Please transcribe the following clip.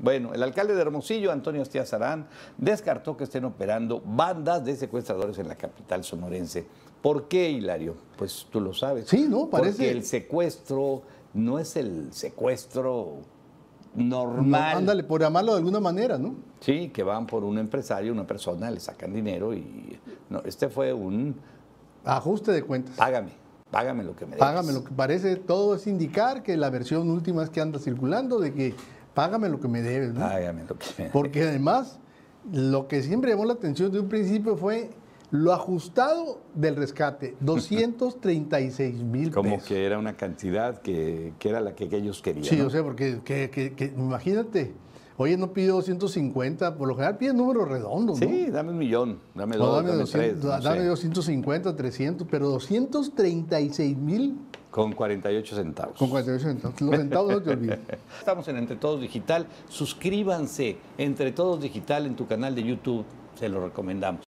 Bueno, el alcalde de Hermosillo, Antonio Estías Arán, descartó que estén operando bandas de secuestradores en la capital sonorense. ¿Por qué, Hilario? Pues tú lo sabes. Sí, ¿no? Parece... Porque el secuestro no es el secuestro normal. No, ándale, por llamarlo de alguna manera, ¿no? Sí, que van por un empresario, una persona, le sacan dinero y... No, este fue un... Ajuste de cuentas. Págame lo que me debes. Págame lo que parece, todo es indicar que la versión última es que anda circulando de que págame lo que me debes, ¿no? Págame lo que me debes. Porque además, lo que siempre llamó la atención de un principio fue lo ajustado del rescate, 236,000 pesos. Como que era una cantidad que era la que ellos querían. Sí, ¿no? o sea, porque imagínate, oye, no pido 250, por lo general pide números redondos, ¿no? Sí, dame 1,000,000, dame No, 2, dame dame 200, 3. No dame sé. 250, 300, pero 236,000 Con 48 centavos. con 48 centavos. Los centavos no te olvides. Estamos en Entre Todos Digital. Suscríbanse Entre Todos Digital en tu canal de YouTube. Se lo recomendamos.